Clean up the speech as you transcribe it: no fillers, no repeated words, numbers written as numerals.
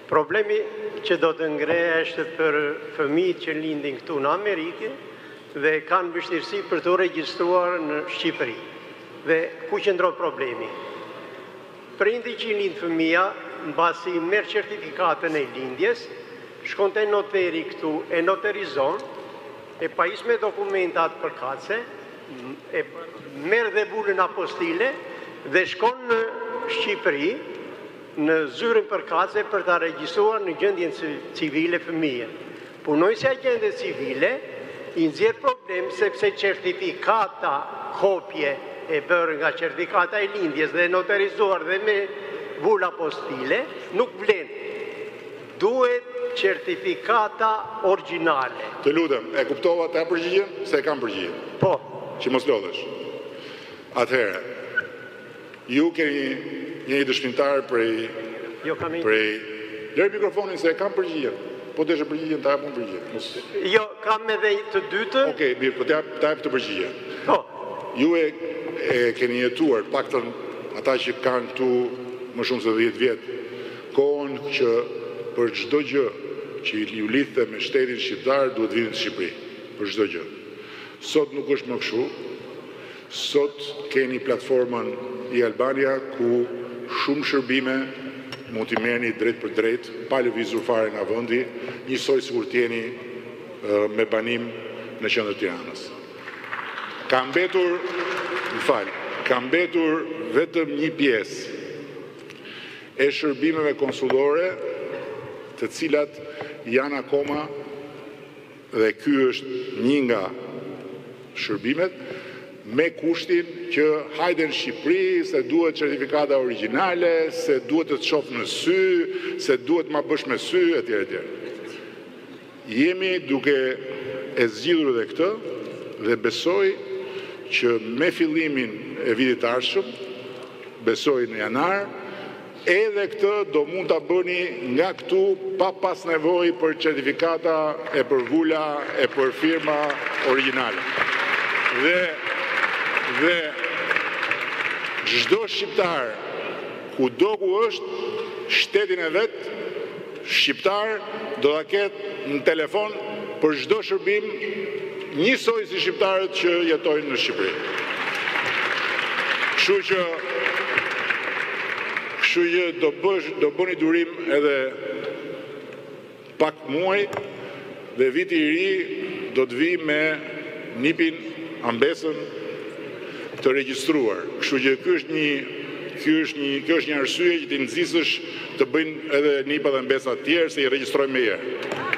Problemi që do të ngreheshet për fëmijët që lindin këtu në Amerikë dhe kanë vështirësi për të regjistruar në Shqipëri. Dhe ku qëndron problemi? Prindi që lind fëmia, mbasi merr certifikatën e lindjes, shkon te noteri këtu, e noterizon, e pajis me dokumentat përkatëse, e merr dhe bulën apostile dhe shkon në Shqipëri, në zyrën përkatëse për ta regjistruar në gjendjen civile fëmijën. Punojësja e gjendjes civile i nxjerr problem sepse certifikata kopje e bërë nga certifikata e lindjes dhe noterizuar dhe me bulë apostile nuk vlen. Duhet certifikata origjinale. Të lutem, e kuptova ta përgjigjen? Se e kam përgjigjen. Po. Që mos lodhesh. Atëherë, ju keni një dëshmitar prej... Lërë mikrofonin se e kam përgjigjen. Po të eshe përgjigjen, ta japun përgjigjen. Jo, kam edhe të dytë. Okej, mirë, po ta jap të përgjigjen. Po. Ju e keni jetuar, paktën ata që kanë këtu më shumë se 10 vjetë, kohën që për çdo gjë që ju lidhte me shtetin shqiptar duhet vini në Shqipëri. Për çdo gjë. Sot nuk është më kështu. Sot keni platformën i Albania ku shumë shërbime mund t'i merrni drejt për drejt, pa lëvizur fare nga vendi, njësoj sikur t'jeni me banim në qendër Tiranës. Ka mbetur vetëm një pjesë e shërbimeve konsullore, të cilat janë akoma, dhe ky është një nga shërbimet, me kushtin që hajde në Shqipëri, se duhet certifikata origjinale, se duhet të shoh në sy, se duhet ma bësh me sy, etj. etj. Jemi duke e zgjidhur edhe këtë dhe besoj që me fillimin e vitit të ardhshëm, besoj në janar, edhe këtë do mund ta bëni nga këtu pa pas nevojë për certifikata e për vula e për firma origjinale. Dhe çdo shqiptar, kudo ku është, shtetin e vet, shqiptar do ta ketë në telefon për çdo shërbim, njësoj si shqiptarët që jetojnë në Shqipëri. Kështu që do bëni durim edhe pak muaj dhe viti i ri do të vi me nipin ambesën të regjistruar. Kështu që kjo është një arsye që ti nxisësh të bëjnë edhe nipa dhe ambesa të tjerë se i regjistrojmë me herë.